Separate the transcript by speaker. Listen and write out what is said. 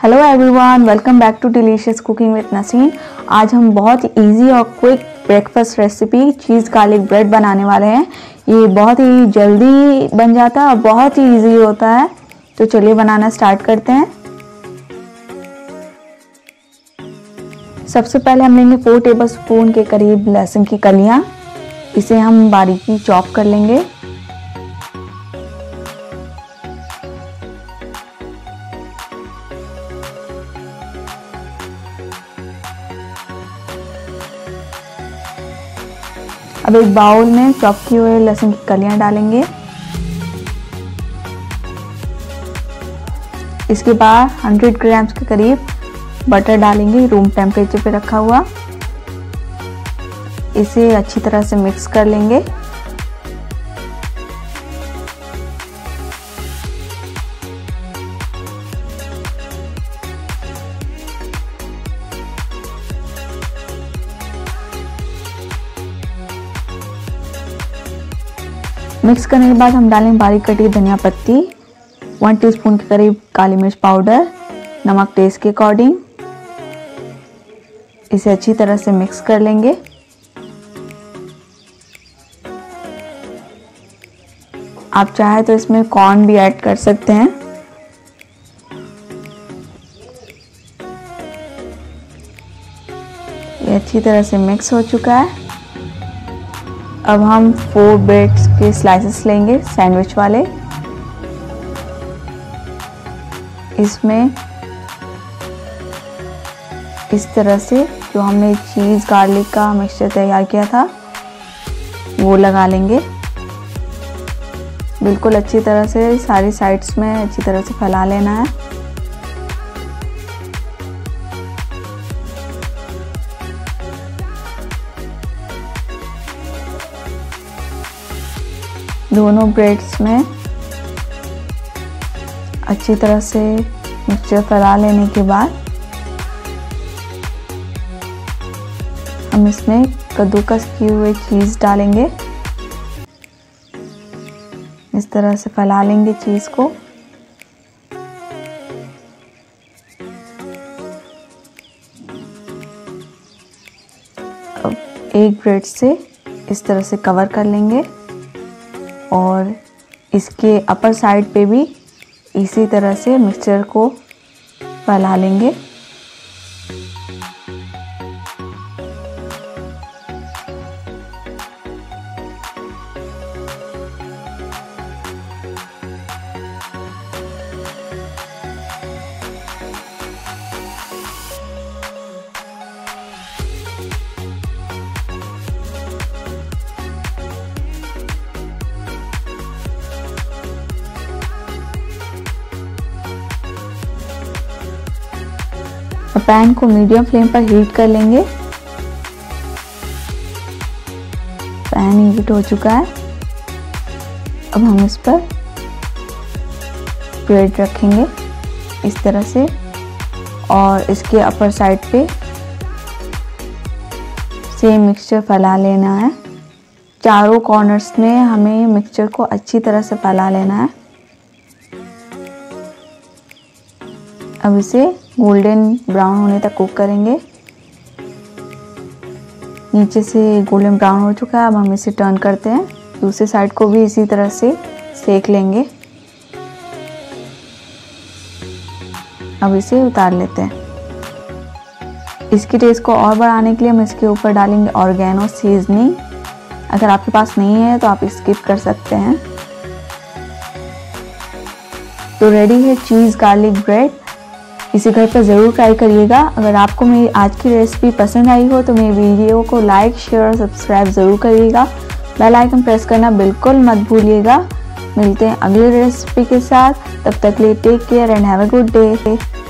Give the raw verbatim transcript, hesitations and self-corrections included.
Speaker 1: Hello everyone, welcome back to delicious cooking with Naseen. आज हम बहुत इजी और quick breakfast recipe cheese garlic bread बनाने वाले हैं। ये बहुत ही जल्दी बन जाता है और बहुत ही इजी होता है। तो चलिए बनाना स्टार्ट करते हैं। सबसे पहले हम लेंगे फोर टेबल स्पून के करीब लहसुन की कलियां। इसे हम बारीकी चॉप कर लेंगे। अब एक बाउल में चॉप किए हुए लहसुन की कलियां डालेंगे। इसके बाद सौ ग्राम के करीब बटर डालेंगे, रूम टेम्परेचर पे रखा हुआ। इसे अच्छी तरह से मिक्स कर लेंगे। मिक्स करने के बाद हम डालेंगे बारीक कटी धनिया पत्ती, वन टीस्पून के करीब काली मिर्च पाउडर, नमक टेस्ट के अकॉर्डिंग। इसे अच्छी तरह से मिक्स कर लेंगे। आप चाहे तो इसमें कॉर्न भी ऐड कर सकते हैं। ये अच्छी तरह से मिक्स हो चुका है। अब हम फोर ब्रेड्स के स्लाइसेस लेंगे, सैंडविच वाले। इसमें इस तरह से जो हमने चीज़ गार्लिक का मिक्सचर तैयार किया था वो लगा लेंगे। बिल्कुल अच्छी तरह से सारी साइड्स में अच्छी तरह से फैला लेना है। दोनों ब्रेड्स में अच्छी तरह से मिक्सचर फैला लेने के बाद हम इसमें कद्दूकस किए हुए चीज़ डालेंगे। इस तरह से फैला लेंगे चीज़ को। अब एक ब्रेड से इस तरह से कवर कर लेंगे और इसके अपर साइड पे भी इसी तरह से मिक्सचर को फैला लेंगे। पैन को मीडियम फ्लेम पर हीट कर लेंगे। पैन हीट हो चुका है। अब हम इस पर ब्रेड रखेंगे इस तरह से और इसके अपर साइड पे सेम मिक्सचर फैला लेना है। चारों कॉर्नर्स में हमें मिक्सचर को अच्छी तरह से फैला लेना है। अब इसे गोल्डन ब्राउन होने तक कुक करेंगे। नीचे से गोल्डन ब्राउन हो चुका है। अब हम इसे टर्न करते हैं। दूसरी साइड को भी इसी तरह से सेक लेंगे। अब इसे उतार लेते हैं। इसकी टेस्ट को और बढ़ाने के लिए हम इसके ऊपर डालेंगे ऑर्गेनो सीजनिंग। अगर आपके पास नहीं है तो आप स्किप कर सकते हैं। तो रेडी है चीज़ गार्लिक ब्रेड। इसे घर पर ज़रूर ट्राई करिएगा। अगर आपको मेरी आज की रेसिपी पसंद आई हो तो मेरी वीडियो को लाइक, शेयर और सब्सक्राइब ज़रूर करिएगा। बेल आइकन प्रेस करना बिल्कुल मत भूलिएगा। मिलते हैं अगली रेसिपी के साथ। तब तक के लिए take care and have a good day.